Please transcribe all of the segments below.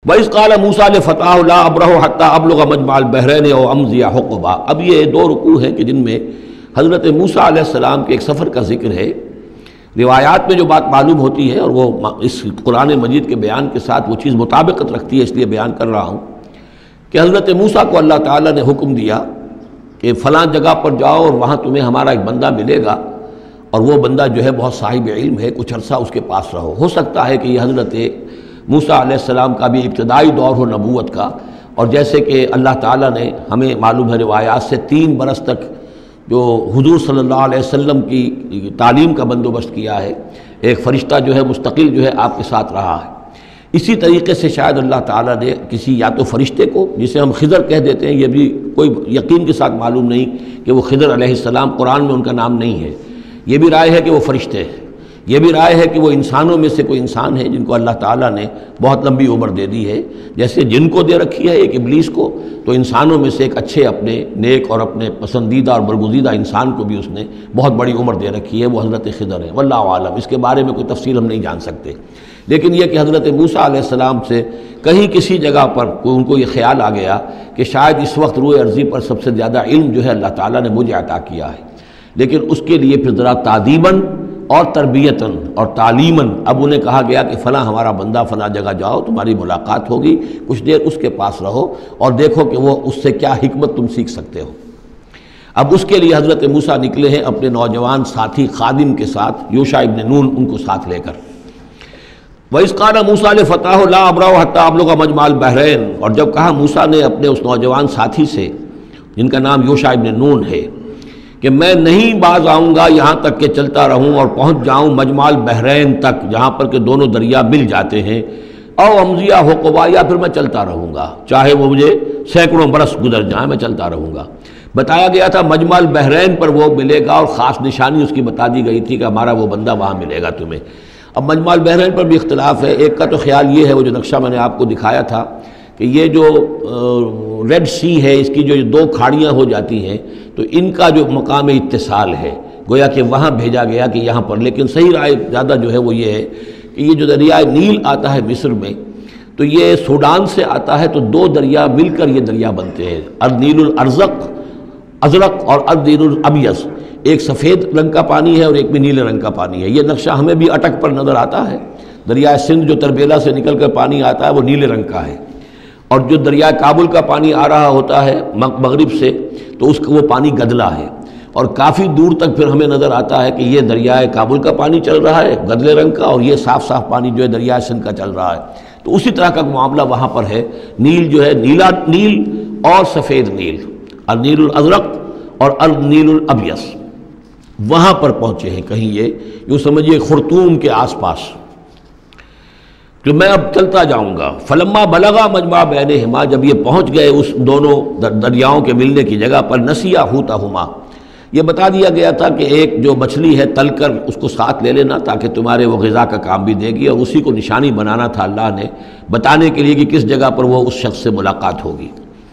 وَإِذْ قَالَ مُوسَىٰ لِفَتَاهُ لَا أَبْرَحُ حَتَّىٰ أَبْلُغَ مَجْمَعَ الْبَحْرَيْنِ أَوْ أَمْضِيَ حُقُبًا۔ اب یہ دو رکوع ہیں کہ جن میں حضرت موسیٰ علیہ السلام کے ایک سفر کا ذکر ہے۔ روایات میں جو بات معلوم ہوتی ہے اور وہ اس قرآن مجید کے بیان کے ساتھ وہ چیز مطابقت رکھتی ہے، اس لیے بیان کر رہا ہوں کہ حضرت موسیٰ کو اللہ تعالیٰ نے حکم دیا کہ فلاں جگہ پر جاؤ اور وہاں تمہیں ہمارا ایک بندہ ملے گا، اور وہ بندہ جو ہے بہت صاحب علم ہے، کچھ عرصہ اس کے پاس رہو۔ ہو سکتا ہے کہ یہ حضرت موسیٰ علیہ السلام کا بھی ابتدائی دور ہو نبوت کا، اور جیسے کہ اللہ تعالیٰ نے ہمیں معلوم ہے روایات سے 3 برس تک جو حضور صلی اللہ علیہ وسلم کی تعلیم کا بندوبست کیا ہے، ایک فرشتہ جو ہے مستقل جو ہے آپ کے ساتھ رہا ہے، اسی طریقے سے شاید اللہ تعالیٰ نے کسی یا تو فرشتے کو، جسے ہم خضر کہہ دیتے ہیں، یہ بھی کوئی یقین کے ساتھ معلوم نہیں کہ وہ خضر علیہ السلام، قرآن میں ان کا نام نہیں ہے، یہ بھی رائے ہے کہ وہ فرشتے ہیں، یہ بھی رائے ہے کہ وہ انسانوں میں سے کوئی انسان ہے جن کو اللہ تعالیٰ نے بہت لمبی عمر دے دی ہے، جیسے جن کو دے رکھی ہے ایک ابلیس کو، تو انسانوں میں سے ایک اچھے اپنے نیک اور اپنے پسندیدہ اور برگزیدہ انسان کو بھی اس نے بہت بڑی عمر دے رکھی ہے، وہ حضرت خضر ہے، واللہ عالم۔ اس کے بارے میں کوئی تفصیل ہم نہیں جان سکتے، لیکن یہ کہ حضرت موسیٰ علیہ السلام سے کہیں کسی جگہ پر ان کو یہ خیال آ گیا کہ شاید اس وقت روئے ارضی پر سب سے زیادہ علم جو ہے اللہ تعالیٰ نے مجھے عطا کیا ہے، لیکن اس کے لیے پھر ذرا تعدیباً اور تربیتاً اور تعلیماً اب انہیں کہا گیا کہ فلاں ہمارا بندہ فلاں جگہ جاؤ، تمہاری ملاقات ہوگی، کچھ دیر اس کے پاس رہو اور دیکھو کہ وہ اس سے کیا حکمت تم سیکھ سکتے ہو۔ اب اس کے لیے حضرت موسیٰ نکلے ہیں اپنے نوجوان ساتھی خادم کے ساتھ، یوشع ابن نون ان کو ساتھ لے کر۔ وَإِذْ قَالَ مُوسَىٰ لِفَتَاهُ لَا أَبْرَحُ حَتَّىٰ أَبْلُغَ مَجْمَعَ الْبَحْرَيْنِ، اور جب کہا موسیٰ نے اپنے اس نوجوان ساتھی سے جن کا نام یوشع ابن نون ہے کہ میں نہیں باز آؤں گا یہاں تک کہ چلتا رہوں اور پہنچ جاؤں مجمع البحرین تک، جہاں پر کہ دونوں دریا مل جاتے ہیں، او امضی حقبا، یا پھر میں چلتا رہوں گا، چاہے وہ مجھے سینکڑوں برس گزر جائیں میں چلتا رہوں گا۔ بتایا گیا تھا مجمع البحرین پر وہ ملے گا، اور خاص نشانی اس کی بتا دی گئی تھی کہ ہمارا وہ بندہ وہاں ملے گا تمہیں۔ اب مجمع البحرین پر بھی اختلاف ہے، ایک کا تو خیال یہ ہے، وہ جو نقشہ میں نے آپ کو دکھایا تھا، کہ یہ جو ریڈ سی ہے، اس کی جو 2 کھاڑیاں ہو جاتی ہیں، تو ان کا جو مقام اتصال ہے گویا کہ وہاں بھیجا گیا کہ یہاں پر، لیکن صحیح رائے زیادہ جو ہے وہ یہ ہے کہ یہ جو دریائے نیل آتا ہے مصر میں، تو یہ سوڈان سے آتا ہے، تو 2 دریا مل کر یہ دریا بنتے ہیں، النیل الازرق اور النیل الابیض، ایک سفید رنگ کا پانی ہے اور ایک بھی نیلے رنگ کا پانی ہے۔ یہ نقشہ ہمیں بھی اٹک پر نظر آتا ہے، دریائے سندھ جو تربیلا سے نکل کر پانی آتا ہے وہ نیلے رنگ کا ہے، اور جو دریائے کابل کا پانی آ رہا ہوتا ہے مغرب سے تو اس کا وہ پانی گدلا ہے، اور کافی دور تک پھر ہمیں نظر آتا ہے کہ یہ دریائے کابل کا پانی چل رہا ہے گدلے رنگ کا، اور یہ صاف صاف پانی جو ہے دریائے سندھ کا چل رہا ہے۔ تو اسی طرح کا معاملہ وہاں پر ہے، نیل جو ہے نیلا نیل اور سفید نیل، النیل الازرق اور النیل الابیض، وہاں پر پہنچے ہیں کہیں، یہ یوں سمجھیے خرطوم کے آس پاس، کہ میں اب چلتا جاؤں گا۔ فلما بلغا مجمع بینہما، جب یہ پہنچ گئے اس دونوں دریاؤں کے ملنے کی جگہ پر، نسیا حوتہما، یہ بتا دیا گیا تھا کہ ایک جو مچھلی ہے تل کر اس کو ساتھ لے لینا تاکہ تمہارے وہ غذا کا کام بھی دے گی، اور اسی کو نشانی بنانا تھا اللہ نے بتانے کے لیے کہ کس جگہ پر وہ اس شخص سے ملاقات ہوگی۔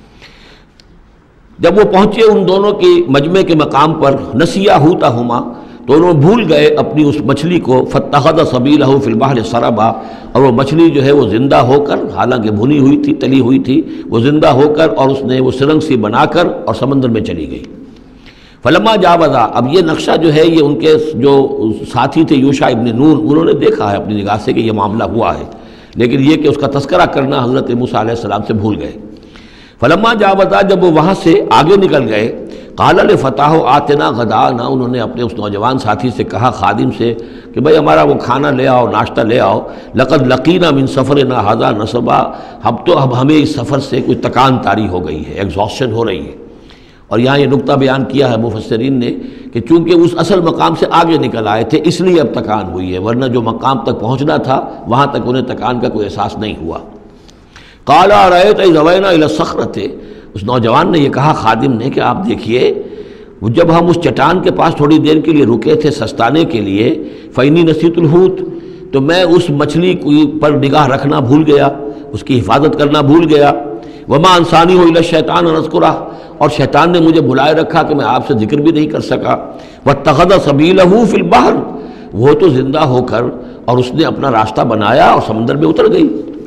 جب وہ پہنچے ان دونوں کی مجمع کے مقام پر، نسیا حوتہما، تو انہوں نے بھول گئے اپنی اس مچھلی کو، فاتخذ سبیلہ فی البحر سربا، اور وہ مچھلی جو ہے وہ زندہ ہو کر، حالانکہ بھنی ہوئی تھی تلی ہوئی تھی، وہ زندہ ہو کر اور اس نے وہ سرنگ سی بنا کر اور سمندر میں چلی گئی۔ فلما جاوزا، اب یہ نقشہ جو ہے یہ ان کے جو ساتھی تھے یوشع ابن نون، انہوں نے دیکھا ہے اپنی نگاہ سے کہ یہ معاملہ ہوا ہے، لیکن یہ کہ اس کا تذکرہ کرنا حضرت موسیٰ علیہ السلام سے بھول گئے۔ فلما جاوزا، جب وہ وہاں سے آگے نکل گئے، قال لفتاه آتنا غداءنا، انہوں نے اپنے اس نوجوان ساتھی سے کہا، خادم سے، کہ بھائی ہمارا وہ کھانا لے آؤ، ناشتہ لے آؤ، لقد لقینا من سفرنا ھذا نصبا، اب ہمیں اس سفر سے کوئی تکان طاری ہو گئی ہے، ایگزاسشن ہو رہی ہے۔ اور یہاں یہ نقطہ بیان کیا ہے مفسرین نے کہ چونکہ اس اصل مقام سے آگے نکل آئے تھے اس لیے اب تکان ہوئی ہے، ورنہ جو مقام تک پہنچنا تھا وہاں تک انہیں تکان کا کوئی احساس نہیں ہوا۔ قال ارأيت إذ أوينا إلى الصخرة، اس نوجوان نے یہ کہا خادم نے کہ آپ دیکھیے جب ہم اس چٹان کے پاس تھوڑی دیر کے لیے رکے تھے سستانے کے لیے، فإني نسيت الحوت، تو میں اس مچھلی پر نگاہ رکھنا بھول گیا، اس کی حفاظت کرنا بھول گیا، وما انسانیہ الا الشیطان ان اذکرہ، اور شیطان نے مجھے بلائے رکھا کہ میں آپ سے ذکر بھی نہیں کر سکا، واتخذ سبیلہ فی البحر، وہ تو زندہ ہو کر اور اس نے اپنا راستہ بنایا اور سمندر میں اتر گئی۔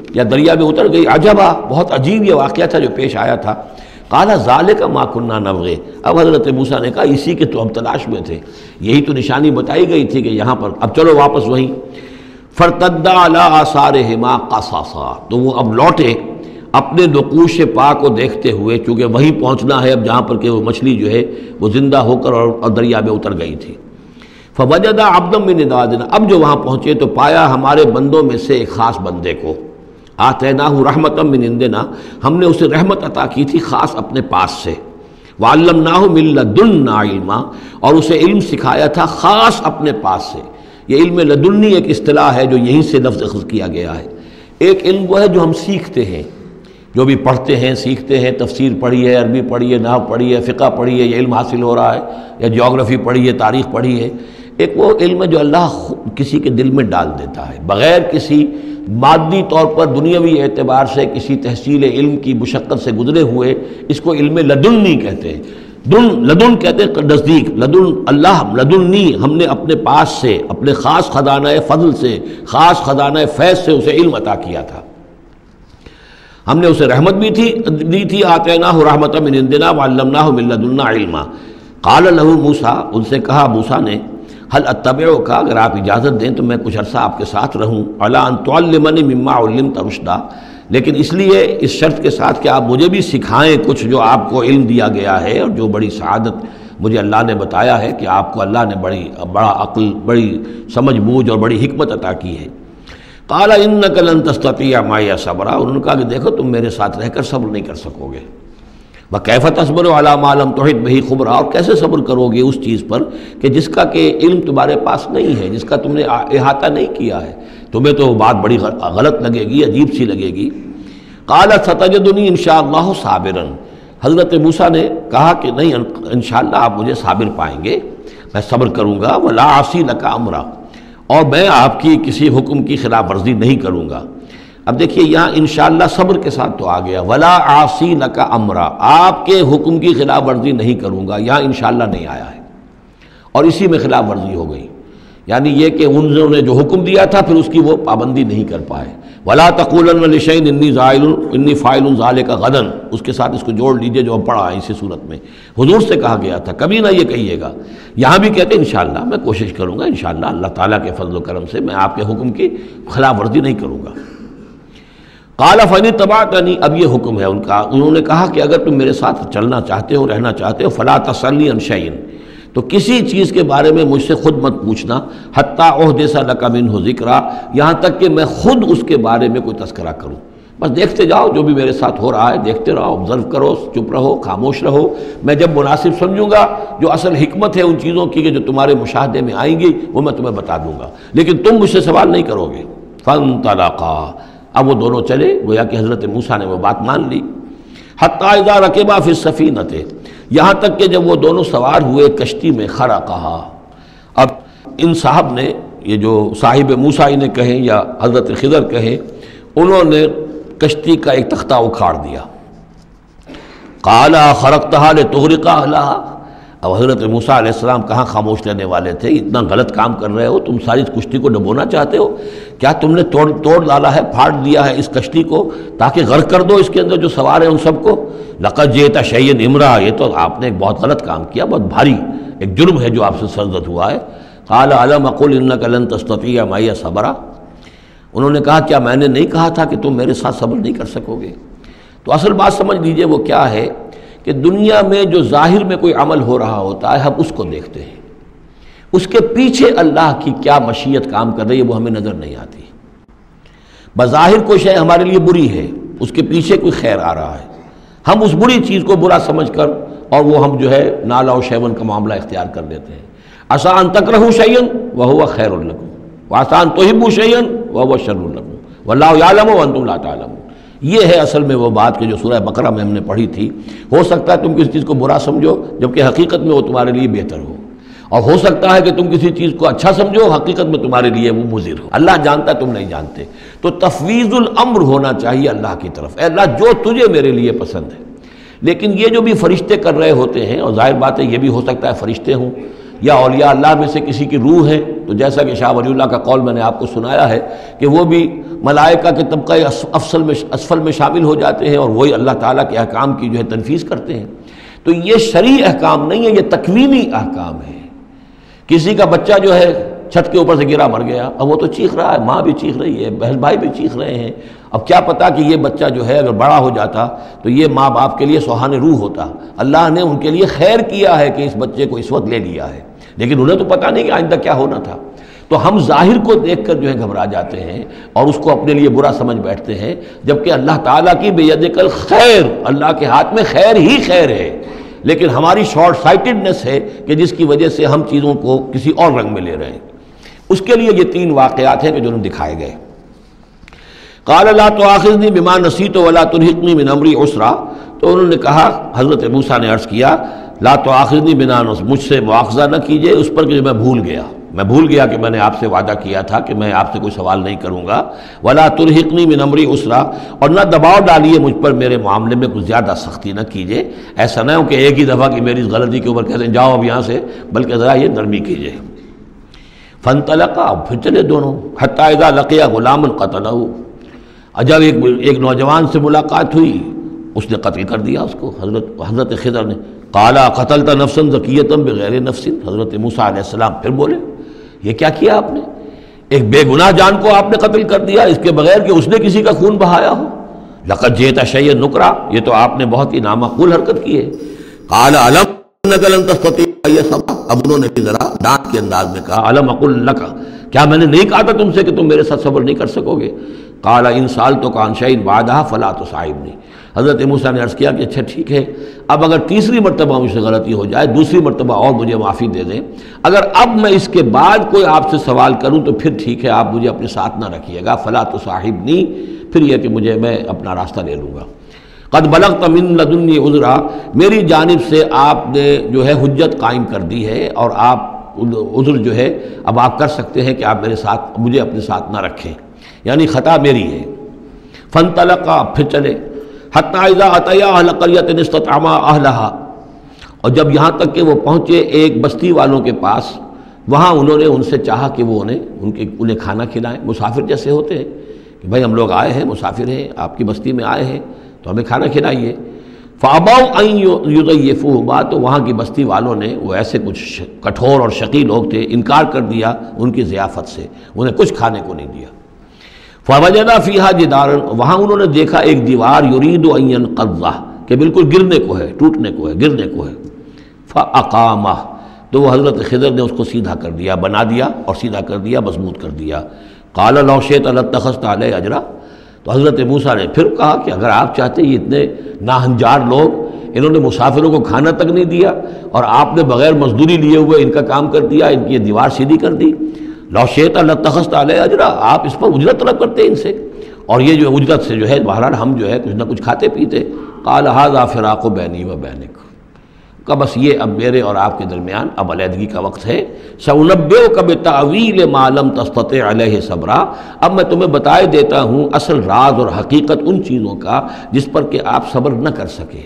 یا دریا میں اتر گئی. عجبا، بہت عجیب یہ واقعہ تھا جو پیش آیا تھا. قال ذالک ما کنا نبغی، اب حضرت موسیٰ نے کہا اسی کے تو ہم تلاش میں تھے، یہی تو نشانی بتائی گئی تھی کہ یہاں پر، اب چلو واپس وہیں. فارتدا علی آثارہما قصصا، تو وہ اب لوٹے اپنے نقوش پا کو دیکھتے ہوئے، چونکہ وہیں پہنچنا ہے اب جہاں پر کہ وہ مچھلی جو ہے وہ زندہ ہو کر اور دریا میں اتر گئی تھی. فوجد عبدا من عبادنا، اب جو وہاں پہنچے تو پایا ہمارے بندوں میں سے ایک خاص بندے کو. آتیناہ رحمتا من عندنا، ہم نے اسے رحمت عطا کی تھی خاص اپنے پاس سے. وعلمناہ من لدنا علما، اور اسے علم سکھایا تھا خاص اپنے پاس سے. یہ علم لدنی ایک اصطلاح ہے جو یہیں سے لفظ اخذ کیا گیا ہے. ایک علم وہ ہے جو ہم سیکھتے ہیں، جو بھی پڑھتے ہیں سیکھتے ہیں، تفسیر پڑھی ہے، عربی پڑھی ہے، نحو پڑھی ہے، فقہ پڑھی ہے، یہ علم حاصل ہو رہا ہے، یا جیوگرافی پڑھی ہے، تاریخ پڑھی ہے. ایک وہ علم ہے جو اللہ کسی کے دل میں ڈال دیتا ہے بغیر کسی مادی طور پر دنیاوی اعتبار سے کسی تحصیل علم کی مشقت سے گزرے ہوئے. اس کو علم لدنی کہتے ہیں. لدن کہتے ہیں نزدیک، لدن اللہ، لدنی ہم نے اپنے پاس سے، اپنے خاص خزانہ فضل سے، خاص خزانہ فیض سے اسے علم عطا کیا تھا. ہم نے اسے رحمت بھی دی تھی. آتیناہ رحمۃ من عندنا وعلمناہ من لدنا علما. قال له موسیٰ، ان سے کہا موسیٰ نے، هل اتبعک، اگر آپ اجازت دیں تو میں کچھ عرصہ آپ کے ساتھ رہوں، علی ان تعلمنی مما علمت رشدا، لیکن اس لیے اس شرط کے ساتھ کہ آپ مجھے بھی سکھائیں کچھ جو آپ کو علم دیا گیا ہے اور جو بڑی سعادت مجھے اللہ نے بتایا ہے کہ آپ کو اللہ نے بڑا عقل، بڑی سمجھ بوجھ اور بڑی حکمت عطا کی ہے. قال انک لن تستطیع معی صبرا، انہوں نے کہا کہ دیکھو تم میرے ساتھ رہ کر صبر نہیں کر سکو گے. وکیف تصبر علی ما لم تحط بہ خبرا، اور کیسے صبر کرو گے اس چیز پر کہ جس کا کہ علم تمہارے پاس نہیں ہے، جس کا تم نے احاطہ نہیں کیا ہے. تمہیں تو بات بڑی غلط لگے گی، عجیب سی لگے گی. قال ستجدنی انشاءاللہ صابرا، حضرت موسیٰ نے کہا کہ نہیں انشاءاللہ آپ مجھے صابر پائیں گے، میں صبر کروں گا. ولا اعصی لک امرا، اور میں آپ کی کسی حکم کی خلاف ورزی نہیں کروں گا. اب دیکھیے یہاں انشاءاللہ صبر کے ساتھ تو آ گیا، ولا اعصی لک امرا، آپ کے حکم کی خلاف ورزی نہیں کروں گا. یہاں انشاءاللہ نہیں آیا ہے اور اسی میں خلاف ورزی ہو گئی. یعنی یہ کہ انہوں نے جو حکم دیا تھا پھر اس کی وہ پابندی نہیں کر پائے. ولا تقولن لشیء انی فاعل ذلک غدا، اس کے ساتھ اس کو جوڑ لیجئے جو ہم پڑھا ہے اسی صورت میں. حضور سے کہا گیا تھا کبھی نہ یہ کہیے گا. یہاں بھی کہتے ہیں انشاءاللہ میں کوشش کروں گا، انشاءاللہ اللہ تعالیٰ کے فضل و کرم سے میں آپ کے حکم کی خلاف ورزی نہیں کروں گا. قال فإن اتبعتنی، اب یہ حکم ہے ان کا. انہوں نے کہا کہ اگر تم میرے ساتھ چلنا چاہتے ہو، رہنا چاہتے ہو، فلا تسألنی عن شیء، تو کسی چیز کے بارے میں مجھ سے خود مت پوچھنا. حتی احدث لک منہ ذکرا، یہاں تک کہ میں خود اس کے بارے میں کوئی تذکرہ کروں. بس دیکھتے جاؤ جو بھی میرے ساتھ ہو رہا ہے، دیکھتے رہو، آبزرو کرو، چپ رہو، خاموش رہو. میں جب مناسب سمجھوں گا جو اصل حکمت ہے ان چیزوں کی کہ جو تمہارے مشاہدے میں آئیں گی وہ میں تمہیں بتا دوں گا، لیکن تم مجھ سے سوال نہیں کرو گے. فانطلقا، اب وہ دونوں چلے، گویا کہ حضرت موسیٰ نے وہ بات مان لی. حتی اذا رکبا فی السفینۃ، یہاں تک کہ جب وہ دونوں سوار ہوئے کشتی میں. خرقہا، اب ان صاحب نے، یہ جو صاحب موسیٰ انہیں کہیں یا حضرت خضر کہیں، انہوں نے کشتی کا ایک تختہ اکھاڑ دیا. قال خرقتہا لتغرق اہلہا، اب حضرت موسیٰ علیہ السلام کہاں خاموش رہنے والے تھے. اتنا غلط کام کر رہے ہو تم، ساری کشتی کو ڈبونا چاہتے ہو. کیا تم نے توڑ ڈالا ہے، پھاڑ دیا ہے اس کشتی کو تاکہ غرق کر دو اس کے اندر جو سوار ہیں ان سب کو. لقد جئت شیئا امرا، یہ تو آپ نے ایک بہت غلط کام کیا، بہت بھاری ایک جرم ہے جو آپ سے سرزد ہوا ہے. قال الم اقل انک لن تستطیع معی صبرا، انہوں نے کہا کیا میں نے نہیں کہا تھا کہ تم میرے ساتھ صبر نہیں کر سکو گے. تو اصل بات سمجھ لیجئے وہ کیا ہے کہ دنیا میں جو ظاہر میں کوئی عمل ہو رہا ہوتا ہے ہم اس کو دیکھتے ہیں، اس کے پیچھے اللہ کی کیا مشیت کام کر رہی ہے وہ ہمیں نظر نہیں آتی. بظاہر کوئی شے ہمارے لیے بری ہے، اس کے پیچھے کوئی خیر آ رہا ہے، ہم اس بری چیز کو برا سمجھ کر اور وہ ہم جو ہے نالا و شیون کا معاملہ اختیار کر لیتے ہیں. عسیٰ ان تکرہوا شیئا وہو خیر لکم وعسیٰ ان تحبوا شیئا وہو شر لکم واللہ یعلم وانتم لا تعلمون. یہ ہے اصل میں وہ بات کہ جو سورہ بقرہ میں ہم نے پڑھی تھی. ہو سکتا ہے تم کسی چیز کو برا سمجھو جبکہ حقیقت میں وہ تمہارے لیے بہتر ہو، اور ہو سکتا ہے کہ تم کسی چیز کو اچھا سمجھو، حقیقت میں تمہارے لیے وہ مضر ہو. اللہ جانتا ہے تم نہیں جانتے. تو تفویض الامر ہونا چاہیے اللہ کی طرف. اے اللہ جو تجھے میرے لیے پسند ہے. لیکن یہ جو بھی فرشتے کر رہے ہوتے ہیں، اور ظاہر بات ہے یہ بھی ہو سکتا ہے فرشتے ہوں یا اولیاء اللہ میں سے کسی کی روح ہے، تو جیسا کہ شاہ ولی اللہ کا قول میں نے آپ کو سنایا ہے کہ وہ بھی ملائکہ کے طبقہ اسفل میں شامل ہو جاتے ہیں اور وہی اللہ تعالیٰ کے احکام کی جو ہے تنفیذ کرتے ہیں۔ تو یہ شرعی احکام نہیں ہے، یہ تکوینی احکام ہے۔ کسی کا بچہ جو ہے چھت کے اوپر سے گرا مر گیا، اب وہ تو چیخ رہا ہے، ماں بھی چیخ رہی ہے، بہن بھائی بھی چیخ رہے ہیں، اب کیا پتا کہ یہ بچہ جو ہے اگر بڑا ہو جاتا تو یہ ماں باپ کے لیے سوہان روح ہوتا۔ اللہ نے ان کے لیے خیر کیا ہے کہ اس بچے کو اس وقت لے لیا ہے، لیکن انہیں تو پتہ نہیں کہ آئندہ کیا ہونا تھا۔ تو ہم ظاہر کو دیکھ کر جو ہے گھبرا جاتے ہیں اور اس کو اپنے لیے برا سمجھ بیٹھتے ہیں، جبکہ اللہ تعالیٰ کی بیدک الخیر، اللہ کے ہاتھ میں خیر ہی خیر ہے، لیکن ہماری شارٹ سائٹڈنس ہے کہ جس کی وجہ سے ہم چیزوں کو کسی اور رنگ میں لے رہے ہیں۔ اس کے لیے یہ 3 واقعات ہیں کہ جو انہوں نے دکھائے گئے۔ قال لا تؤاخذنی بما نسیت ولا ترهقنی من امری عسرا، تو انہوں نے کہا، حضرت موسیٰ نے عرض کیا لا تؤاخذنی بما نسیت، مجھ سے مواخذہ نہ کیجئے اس پر کہ میں بھول گیا کہ میں نے آپ سے وعدہ کیا تھا کہ میں آپ سے کوئی سوال نہیں کروں گا، ولا ترهقنی من امری عسرا، اور نہ دباؤ ڈالیے مجھ پر میرے معاملے میں کچھ زیادہ سختی نہ کیجئے، ایسا نہ ہو کہ ایک ہی دفعہ کی میری اس غلطی کے اوپر کہتے ہیں جاؤ اب یہاں سے، بلکہ ذرا یہ نرمی کیجئے۔ فانطلقا، اب پھر چلے دونوں، حتی اذا لقیا غلاما قتلہ، جب ایک نوجوان سے ملاقات ہوئی اس نے قتل کر دیا اس کو، حضرت خضر نے۔ قالا قتلت نفسا زکیۃ بغیر نفس، حضرت موسیٰ علیہ السلام پھر بولے یہ کیا کیا آپ نے، ایک بے گناہ جان کو آپ نے قتل کر دیا اس کے بغیر کہ اس نے کسی کا خون بہایا ہو۔ لقد جئت شیئا نکرا، یہ تو آپ نے بہت ہی نامعقول حرکت کی ہے۔ قال علم انک لن تستطیع معی صبرا، اب انہوں نے ذرا ڈانٹ کے انداز میں کہا علم اقل لک، کیا میں نے نہیں کہا تھا تم سے کہ تم میرے ساتھ صبر نہیں کر سکو گے؟ قال ان سألتک عن شیء بعدها فلا تصاحبنی، حضرت موسیٰ نے عرض کیا کہ اچھا ٹھیک ہے، اب اگر تیسری مرتبہ مجھ سے غلطی ہو جائے، دوسری مرتبہ اور مجھے معافی دے دیں، اگر اب میں اس کے بعد کوئی آپ سے سوال کروں تو پھر ٹھیک ہے، آپ مجھے اپنے ساتھ نہ رکھیے گا، فلا تصاحبنی، پھر یہ کہ میں اپنا راستہ لے لوں گا۔ قد بلغت من لدنی عذرا، میری جانب سے آپ نے جو ہے حجت قائم کر دی ہے اور آپ عذر جو ہے اب آپ کر سکتے ہیں کہ آپ مجھے اپنے ساتھ نہ رکھیں، یعنی خطا میری ہے۔ فانطلقا، پھر چلے، حتی اذا اتیا اہل قریۃ استطعما اہلہا، اور جب یہاں تک کہ وہ پہنچے ایک بستی والوں کے پاس، وہاں انہوں نے ان سے چاہا کہ وہ انہیں کھانا کھلائیں، مسافر جیسے ہوتے ہیں کہ بھائی ہم لوگ آئے ہیں، مسافر ہیں، آپ کی بستی میں آئے ہیں تو ہمیں کھانا کھلائیے۔ فَأَبَوْا أَن يُضَيِّفُوهُمَا، تو وہاں کی بستی والوں نے، وہ ایسے کچھ کٹھور اور شقی لوگ تھے، انکار کر دیا ان کی ضیافت سے، انہیں کچھ کھانے کو نہیں دیا۔ فَوَجَدَ فِيهَا جِدَارًا، وہاں انہوں نے دیکھا ایک دیوار، يُرِيدُ أَن يَنقَضَّهُ، کہ بالکل گرنے کو ہے، ٹوٹنے کو ہے، گرنے کو ہے۔ فَأَقَامَهُ، تو وہ حضرت خضر نے اس کو سیدھا کر دیا، بنا دیا اور سیدھا کر دیا، مضبوط کر دیا۔ قَالَ لَوْ شِئْتَ لَاتَّخَذْتَ عَلَيْهِ أَجْرًا، تو حضرت موسیٰ نے پھر کہا کہ اگر آپ چاہتے، یہ اتنے ناہنجار لوگ، انہوں نے مسافروں کو کھانا تک نہیں دیا اور آپ نے بغیر مزدوری لیے ہوئے ان کا کام کر دیا، ان کی یہ دیوار سیدھی کر دی۔ لو شئت لاتخذت علیہ اجرا، آپ اس پر اجرت طلب کرتے ان سے، اور یہ جو اجرت سے جو ہے بہرحال ہم جو ہے کچھ نہ کچھ کھاتے پیتے۔ قال ھذا فراق بینی و بینک، کہ بس یہ اب میرے اور آپ کے درمیان اب علیحدگی کا وقت ہے۔ سأنبئک بتأویل ما لم تستطع علیہ صبرا، اب میں تمہیں بتائے دیتا ہوں اصل راز اور حقیقت ان چیزوں کا جس پر کہ آپ صبر نہ کر سکے۔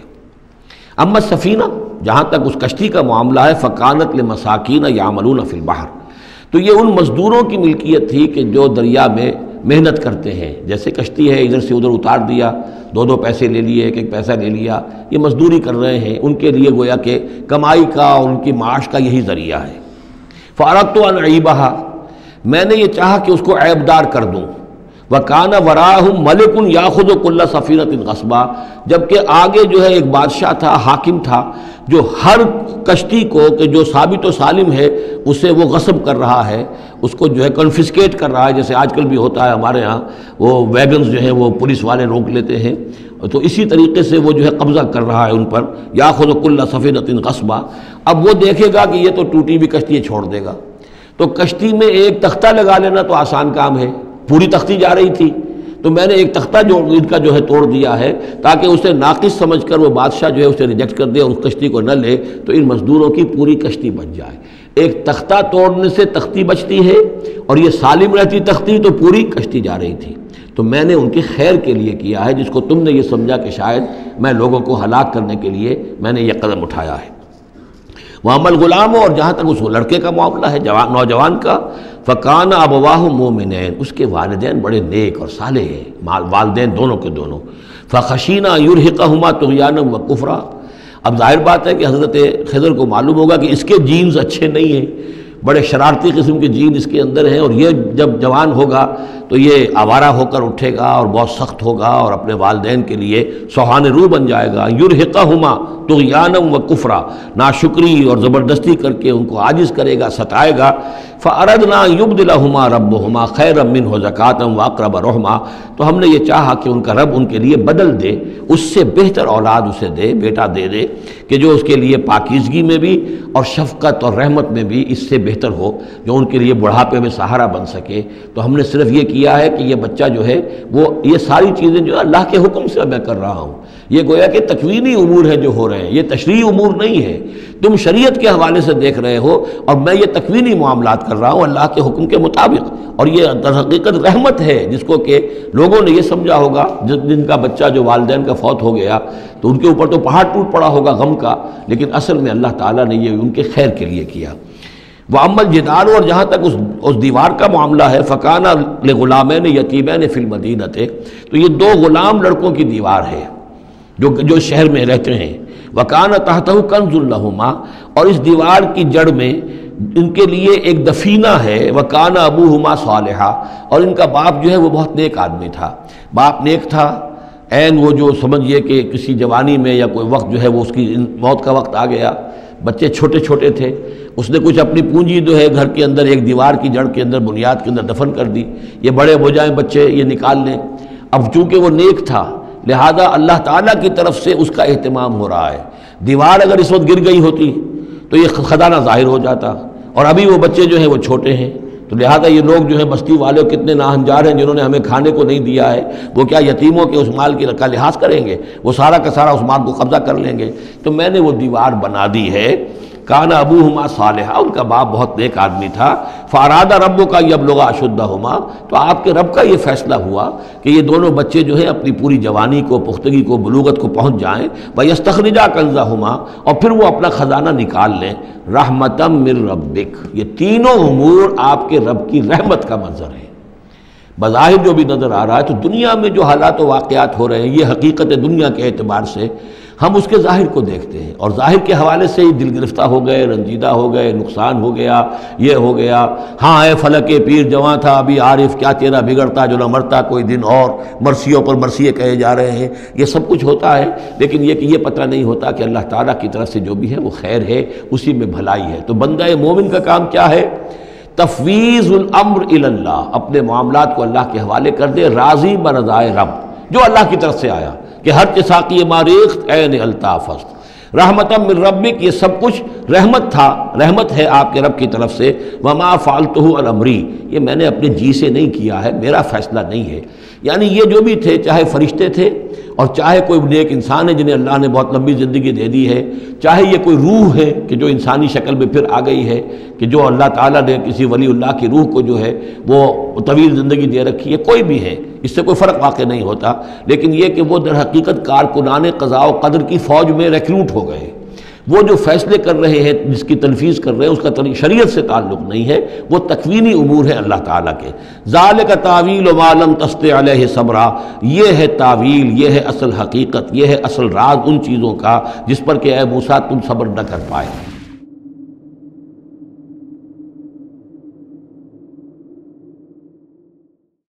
اما السفینہ، جہاں تک اس کشتی کا معاملہ ہے، فکانت لمساکین یعملون فی البحر، تو یہ ان مزدوروں کی ملکیت تھی کہ جو دریا میں محنت کرتے ہیں، جیسے کشتی ہے ادھر سے ادھر اتار دیا، دو پیسے لے لیے، ایک پیسہ لے لیا، یہ مزدوری کر رہے ہیں، ان کے لیے گویا کہ کمائی کا اور ان کی معاش کا یہی ذریعہ ہے۔ فاردت ان اعیبھا، میں نے یہ چاہا کہ اس کو عیب دار کر دوں۔ وَكَانَ وَرَاءَهُمْ مَلِكٌ يَأْخُذُ كُلَّ سَفِينَةٍ غَصْبًا، جبکہ آگے جو ہے ایک بادشاہ تھا، حاکم تھا، جو ہر کشتی کو کہ جو ثابت و سالم ہے اسے وہ غصب کر رہا ہے، اس کو جو ہے کنفسکیٹ کر رہا ہے، جیسے آج کل بھی ہوتا ہے ہمارے ہاں، وہ ویگنز جو ہیں وہ پولیس والے روک لیتے ہیں، تو اسی طریقے سے وہ جو ہے قبضہ کر رہا ہے ان پر۔ یاخذ کل سفینۃ غصبا، اب وہ دیکھے گا کہ یہ تو ٹوٹی بھی کشتی چھوڑ دے گا، تو کشتی میں ایک تختہ لگا لینا تو آسان کام ہے، پوری تختی جا رہی تھی تو میں نے ایک تختہ جو ان کا جو ہے توڑ دیا ہے تاکہ اسے ناقص سمجھ کر وہ بادشاہ جو ہے اسے ریجیکٹ کر دے اور اس کشتی کو نہ لے، تو ان مزدوروں کی پوری کشتی بچ جائے۔ ایک تختہ توڑنے سے تختی بچتی ہے اور یہ سالم رہتی تختی تو پوری کشتی جا رہی تھی، تو میں نے ان کی خیر کے لیے کیا ہے، جس کو تم نے یہ سمجھا کہ شاید میں لوگوں کو ہلاک کرنے کے لیے میں نے یہ قدم اٹھایا ہے۔ وَأَمَّا الْغُلَامُ، اور جہاں تک اس لڑکے کا معاملہ ہے، نوجوان کا، فَكَانَ أَبَوَاهُ مُؤْمِنَيْنِ، اس کے والدین بڑے نیک اور صالح ہیں، والدین دونوں کے دونوں، فَخَشِينَا يُرْهِقَهُمَا طُغْيَانًا وَكُفْرًا، اب ظاہر بات ہے کہ حضرت خضر کو معلوم ہوگا کہ اس کے جینز اچھے نہیں ہیں، بڑے شرارتی قسم کے جین اس کے اندر ہیں، اور یہ جب جوان ہوگا تو یہ آوارہ ہو کر اٹھے گا اور بہت سخت ہوگا اور اپنے والدین کے لیے سوہان روح بن جائے گا، یرہقہما طغیانا و کفرا، ناشکری اور زبردستی کر کے ان کو عاجز کرے گا، ستائے گا۔ فَأَرَدْنَا يُبْدِلَهُمَا رَبُّهُمَا خَيْرًا مِّنْهُ زَكَاةً وَأَقْرَبَ رُحْمًا، تو ہم نے یہ چاہا کہ ان کا رب ان کے لیے بدل دے، اس سے بہتر اولاد اسے دے، بیٹا دے دے کہ جو اس کے لیے پاکیزگی میں بھی اور شفقت اور رحمت میں بھی اس سے بہتر ہو، جو ان کے لیے بڑھاپے میں سہارا بن سکے۔ تو ہم نے صرف یہ کیا ہے کہ یہ بچہ جو ہے وہ یہ ساری چیزیں جو اللہ کے حکم سے میں کر رہا ہوں، یہ گویا کہ تکوینی امور ہیں جو ہو رہے ہیں، یہ تشریعی امور نہیں ہے، تم شریعت کے حوالے سے دیکھ رہے ہو اور میں یہ تکوینی معاملات کر رہا ہوں اللہ کے حکم کے مطابق، اور یہ در حقیقت رحمت ہے جس کو کہ لوگوں نے یہ سمجھا ہوگا، جن کا بچہ جو والدین کا فوت ہو گیا تو ان کے اوپر تو پہاڑ ٹوٹ پڑا ہوگا غم کا، لیکن اصل میں اللہ تعالیٰ نے یہ ان کے خیر کے لیے کیا۔ وَأَمَّا الْجِدَارُ، اور جہاں تک اس دیوار کا معاملہ ہے، فَكَانَ لِغُلَامَيْنِ يَتِيمَيْنِ فِي الْمَدِينَةِ، تو یہ دو غلام لڑکوں کی دیوار ہے جو شہر میں رہتے ہیں۔ وَكَانَ تَحْتَهُ كَنْزٌ لَهُمَا، اور اس دیوار کی جڑ میں ان کے لیے ایک دفینہ ہے۔ وَكَانَ أَبُوهُمَا صَالِحًا، اور ان کا باپ جو ہے وہ بہت نیک آدمی تھا، باپ نیک تھا، وہ جو سمجھیے کہ کسی جوانی میں یا کوئی وقت جو ہے وہ اس کی موت کا وقت آ گیا، بچے چھوٹے چھوٹے تھے، اس نے کچھ اپنی پونجی جو ہے گھر کے اندر ایک دیوار کی جڑ کے اندر بنیاد کے اندر دفن کر دی، یہ بڑے ہو جائیں بچے یہ نکال لیں۔ اب چونکہ وہ نیک تھا لہذا اللہ تعالیٰ کی طرف سے اس کا اہتمام ہو رہا ہے، دیوار اگر اس وقت گر گئی ہوتی تو یہ خزانہ ظاہر ہو جاتا، اور ابھی وہ بچے جو ہیں وہ چھوٹے ہیں، تو لہذا یہ لوگ جو ہیں بستی والے کتنے ناہنجار ہیں جنہوں نے ہمیں کھانے کو نہیں دیا ہے، وہ کیا یتیموں کے اس مال کا لحاظ کریں گے؟ وہ سارا کا سارا اس مال کو قبضہ کر لیں گے۔ تو میں نے وہ دیوار بنا دی ہے۔ کان ابوہما صالحا، ان کا باپ بہت نیک آدمی تھا۔ فاراد ربک یبلغا اشدہما، تو آپ کے رب کا یہ فیصلہ ہوا کہ یہ دونوں بچے جو ہیں اپنی پوری جوانی کو، پختگی کو، بلوغت کو پہنچ جائیں، ویستخرجا کنزہما، اور پھر وہ اپنا خزانہ نکال لیں۔ رحمتا من ربک، یہ تینوں امور آپ کے رب کی رحمت کا منظر ہے۔ بظاہر جو بھی نظر آ رہا ہے تو دنیا میں جو حالات و واقعات ہو رہے ہیں یہ حقیقت دنیا کے اعتبار سے ہم اس کے ظاہر کو دیکھتے ہیں، اور ظاہر کے حوالے سے ہی دل گرفتہ ہو گئے، رنجیدہ ہو گئے، نقصان ہو گیا، یہ ہو گیا، ہاں اے فلک پیر جواں تھا ابھی عارف، کیا تیرا بگڑتا جو نہ مرتا کوئی دن اور، مرثیوں پر مرثیے کہے جا رہے ہیں، یہ سب کچھ ہوتا ہے، لیکن یہ کہ یہ پتہ نہیں ہوتا کہ اللہ تعالیٰ کی طرف سے جو بھی ہے وہ خیر ہے، اسی میں بھلائی ہے۔ تو بندہ مومن کا کام کیا ہے؟ تفویض الامر الی اللہ، اپنے معاملات کو اللہ کے حوالے کر دے، راضی برضائے رب، جو اللہ کی طرف سے آیا کہ ہر ساقی ماریخت عین الطاف است، رحمتا من ربک، یہ سب کچھ رحمت تھا، رحمت ہے آپ کے رب کی طرف سے۔ وما فعلتہ عن امری، یہ میں نے اپنے جی سے نہیں کیا ہے، میرا فیصلہ نہیں ہے۔ یعنی یہ جو بھی تھے، چاہے فرشتے تھے اور چاہے کوئی نیک انسان ہے جنہیں اللہ نے بہت لمبی زندگی دے دی ہے، چاہے یہ کوئی روح ہے کہ جو انسانی شکل میں پھر آ گئی ہے، کہ جو اللہ تعالیٰ نے کسی ولی اللہ کی روح کو جو ہے وہ طویل زندگی دے رکھی ہے، کوئی بھی ہے، اس سے کوئی فرق واقع نہیں ہوتا، لیکن یہ کہ وہ در حقیقت کارکنان قضاء و قدر کی فوج میں ریکروٹ ہو گئے، وہ جو فیصلے کر رہے ہیں، جس کی تنفیذ کر رہے ہیں، اس کا شریعت سے تعلق نہیں ہے، وہ تکوینی امور ہے اللہ تعالیٰ کے۔ ذالک تعویل ما لم تستطع علیہ صبرا، یہ ہے تعویل، یہ ہے اصل حقیقت، یہ ہے اصل راز ان چیزوں کا جس پر کہ اے موسیٰ تم صبر نہ کر پائے۔